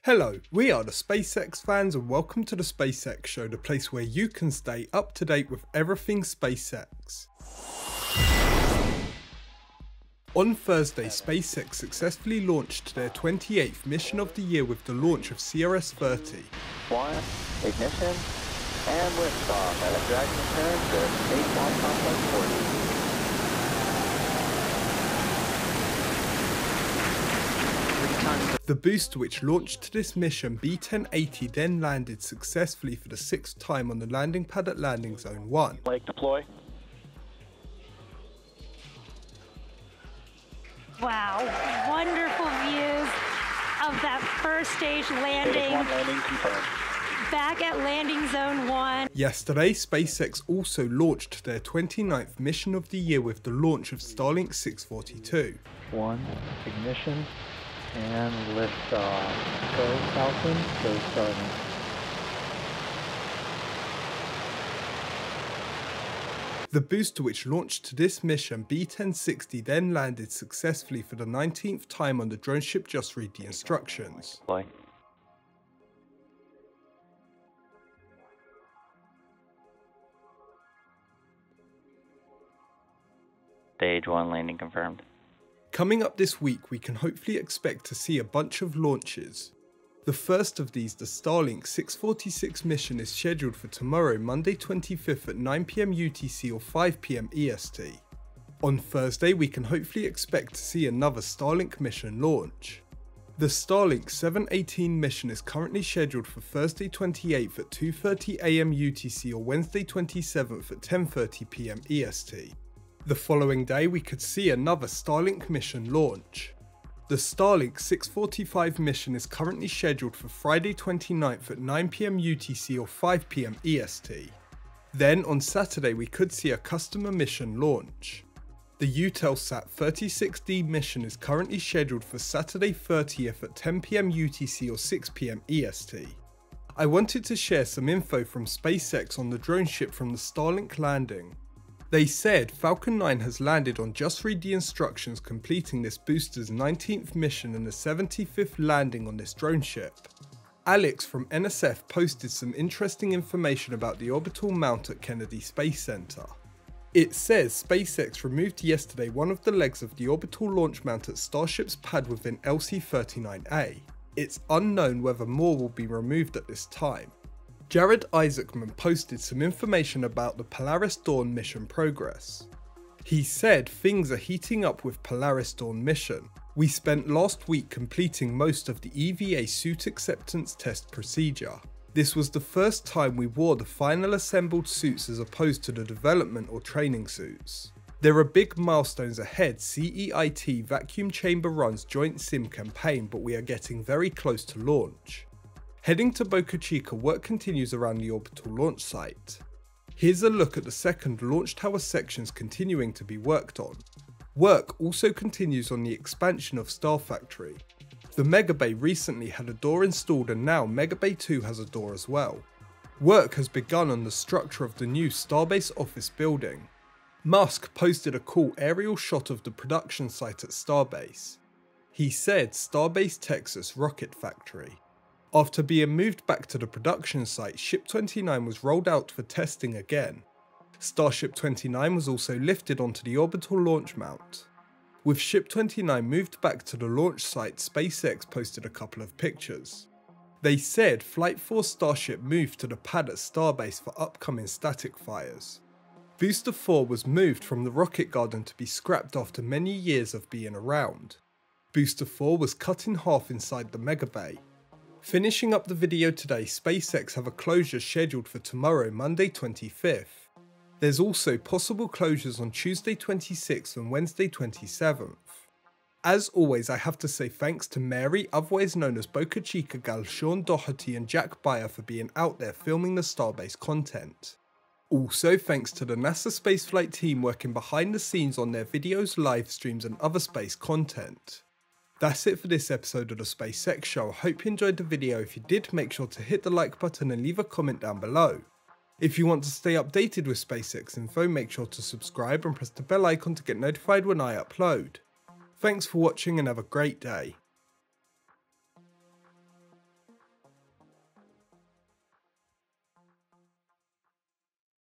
Hello, we are the SpaceX fans and welcome to the SpaceX Show, the place where you can stay up to date with everything SpaceX. On Thursday, SpaceX successfully launched their 28th mission of the year with the launch of CRS-30. One, ignition, and liftoff at a Dragon return to Space Launch Complex 40. The booster which launched this mission, B-1080, then landed successfully for the 6th time on the landing pad at Landing Zone 1. Lake deploy. Wow, wonderful views of that first stage landing. One landing confirmed. Back at Landing Zone 1. Yesterday, SpaceX also launched their 29th mission of the year with the launch of Starlink 642. One, ignition, and liftoff. Go Falcon, go Starlink. The booster which launched this mission, B-1060, then landed successfully for the 19th time on the drone ship. Just read the instructions. Deploy. Stage 1 landing confirmed. Coming up this week, we can hopefully expect to see a bunch of launches. The first of these, the Starlink 646 mission, is scheduled for tomorrow, Monday 25th at 9 PM UTC or 5 PM EST. On Thursday, we can hopefully expect to see another Starlink mission launch. The Starlink 718 mission is currently scheduled for Thursday 28th at 2:30 AM UTC or Wednesday 27th at 10:30 PM EST. The following day, we could see another Starlink mission launch. The Starlink 645 mission is currently scheduled for Friday 29th at 9 PM UTC or 5 PM EST. Then on Saturday, we could see a customer mission launch. The Eutelsat 36D mission is currently scheduled for Saturday 30th at 10 PM UTC or 6 PM EST. I wanted to share some info from SpaceX on the drone ship from the Starlink landing. They said Falcon 9 has landed on Just Read the Instructions, completing this booster's 19th mission and the 75th landing on this drone ship. Alex from NSF posted some interesting information about the orbital mount at Kennedy Space Center. It says SpaceX removed yesterday one of the legs of the orbital launch mount at Starship's pad within LC-39A. It's unknown whether more will be removed at this time. Jared Isaacman posted some information about the Polaris Dawn mission progress. He said things are heating up with Polaris Dawn mission. We spent last week completing most of the EVA suit acceptance test procedure. This was the first time we wore the final assembled suits as opposed to the development or training suits. There are big milestones ahead. CEIT vacuum chamber runs joint sim campaign, but we are getting very close to launch. Heading to Boca Chica, work continues around the orbital launch site. Here's a look at the second launch tower sections continuing to be worked on. Work also continues on the expansion of Star Factory. The Mega Bay recently had a door installed and now Mega Bay 2 has a door as well. Work has begun on the structure of the new Starbase office building. Musk posted a cool aerial shot of the production site at Starbase. He said Starbase Texas Rocket Factory. After being moved back to the production site, Ship 29 was rolled out for testing again. Starship 29 was also lifted onto the orbital launch mount. With Ship 29 moved back to the launch site, SpaceX posted a couple of pictures. They said Flight 4 Starship moved to the pad at Starbase for upcoming static fires. Booster 4 was moved from the rocket garden to be scrapped after many years of being around. Booster 4 was cut in half inside the Mega Bay. Finishing up the video today, SpaceX have a closure scheduled for tomorrow, Monday 25th. There's also possible closures on Tuesday 26th and Wednesday 27th. As always, I have to say thanks to Mary, otherwise known as Boca Chica gal, Sean Doherty and Jack Bayer for being out there filming the Starbase content. Also thanks to the NASA spaceflight team working behind the scenes on their videos, live streams and other space content. That's it for this episode of the SpaceX Show. I hope you enjoyed the video. If you did, make sure to hit the like button and leave a comment down below. If you want to stay updated with SpaceX info, make sure to subscribe and press the bell icon to get notified when I upload. Thanks for watching and have a great day.